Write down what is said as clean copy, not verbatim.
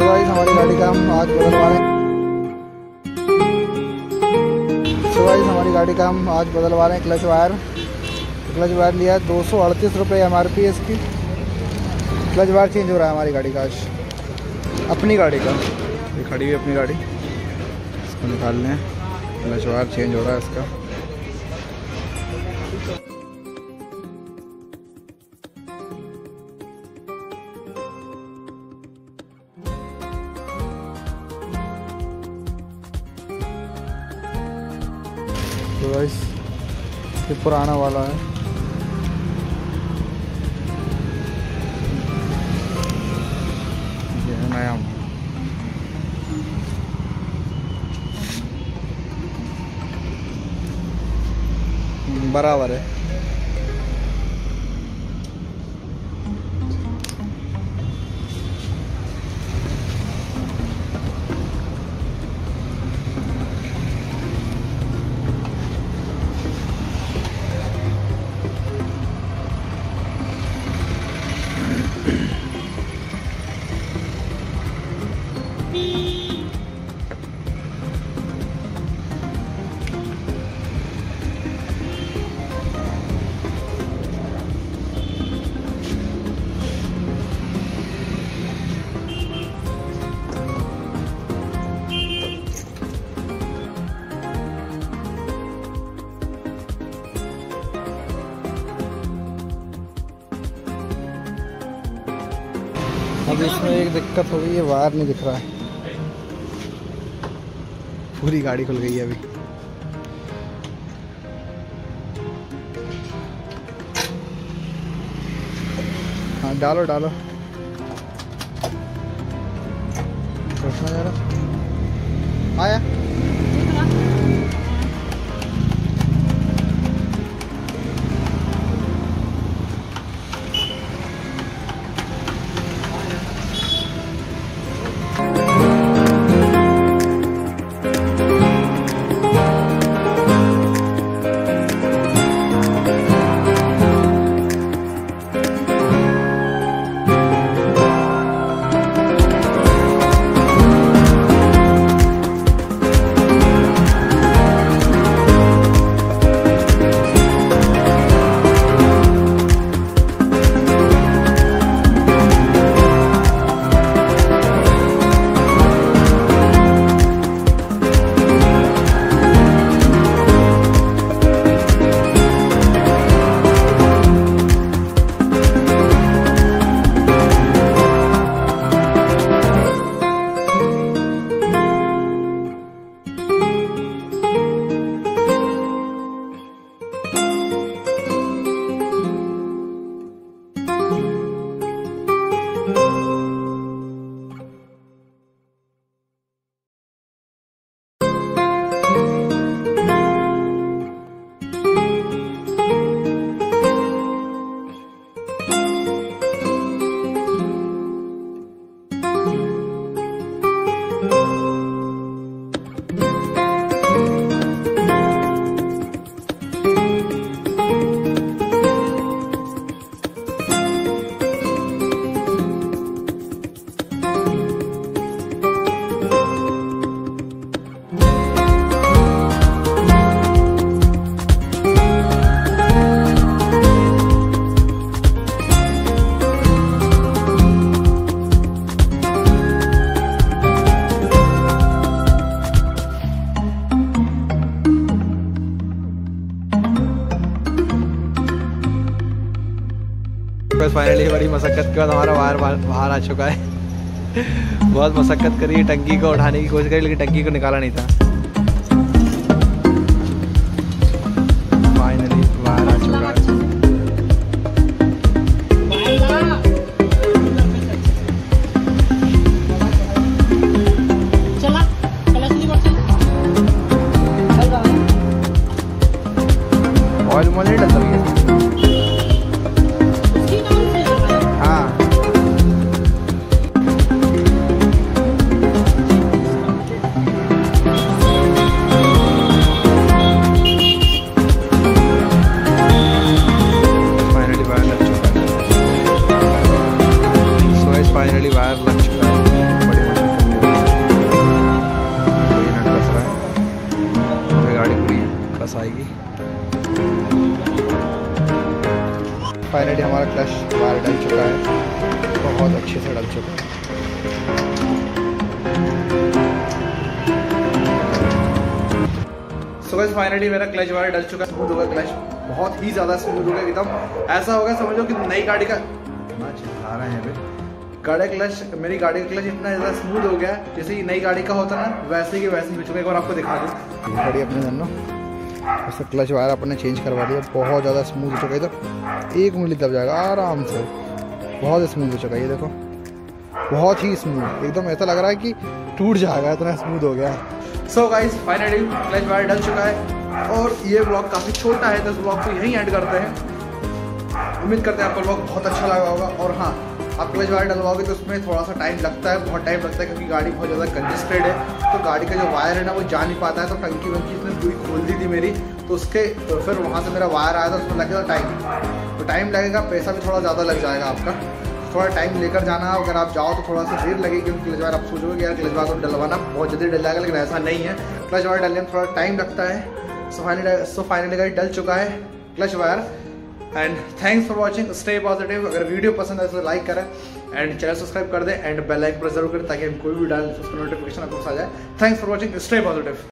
Guys हमारी गाड़ी का हम आज बदलवा रहे हैं। सो गाइस हमारी गाड़ी का हम आज बदलवा रहे हैं क्लच वायर लिया है 238 रुपये MRP है इसकी। क्लच वायर चेंज हो रहा है हमारी गाड़ी का आज, अपनी गाड़ी का। ये खड़ी है अपनी गाड़ी, इसको निकाल लें। क्लच वायर चेंज हो रहा है इसका। तो गाइस ये पुराना वाला है। ये है नया, बराबर है। अब इसमें एक दिक्कत हो गई है, वायर नहीं दिख रहा है। पूरी गाड़ी खुल गई है अभी। हाँ डालो सोचना जरा आया। फाइनली बड़ी मशक्क़त के बाद हमारा वायर बाहर आ चुका है। बहुत मशक्क़त करी, टंकी को उठाने की कोशिश करी, लेकिन टंकी को निकाला नहीं था। फाइनली बाहर आ चुका है। ऑयल नहीं डलता भैया। फाइनली हमारा क्लच वायर डल चुका है, बहुत अच्छे से डल चुका है। सो गाइस फाइनली मेरा क्लच वायर डल चुका है, स्मूथ होगा क्लच, बहुत ही ज़्यादा स्मूथ होगा एकदम। ऐसा होगा समझो कि नई गाड़ी का आ रहा है गाड़ी क्लच, मेरी गाड़ी का क्लच इतना ज़्यादा स्मूथ हो गया जैसे कि नई गाड़ी का होता ना, वैसे ही वैसे ही हो चुका है। एक बार आपको दिखा दूँ गाड़ी अपने दोनों, उसका क्लच वायर अपने चेंज करवा दिया, बहुत ज़्यादा स्मूथ हो चुका है। इधर 1 उंगली दब जाएगा आराम से, बहुत स्मूथ हो चुका है। ये देखो बहुत ही स्मूथ, एकदम ऐसा लग रहा है कि टूट जाएगा, इतना स्मूथ हो गया। So guys finally clutch wire डल चुका है और ये ब्लॉग काफ़ी छोटा है, तो इस ब्लॉग को यहीं एंड करते हैं। उम्मीद करते हैं आपको ब्लॉग बहुत अच्छा लगा होगा। और हाँ, आप क्लच वायर डलवाओगे तो उसमें थोड़ा सा टाइम लगता है, बहुत टाइम लगता है, क्योंकि गाड़ी बहुत ज़्यादा कंजेस्टेड है, तो गाड़ी का जो वायर है ना वो जा नहीं पाता है। तो टंकी वंकी इसने पूरी खोल दी थी मेरी, तो उसके फिर वहाँ से मेरा वायर आया था, उसमें लगेगा टाइम, तो टाइम लगेगा, पैसा भी थोड़ा ज़्यादा लग जाएगा आपका। थोड़ा टाइम लेकर जाना, अगर आप जाओ तो थोड़ा सा देर लगेगी, क्योंकि क्लच वायर आप सोचोगे कि यार क्लच वायर को डलवाना बहुत जल्दी डल जाएगा, लेकिन ऐसा नहीं है। क्लच वायर डलने में थोड़ा टाइम लगता है। सो फाइनली गाड़ी डल चुका है clutch wire. And thanks for watching, stay positive. अगर वीडियो पसंद आए तो लाइक करें एंड चैनल सब्सक्राइब कर दें एंड बेल आइकन प्रेस जरूर करें, ताकि हम कोई भी डालें उसका नोटिफिकेशन आपको आ जाए। Thanks for watching, stay positive.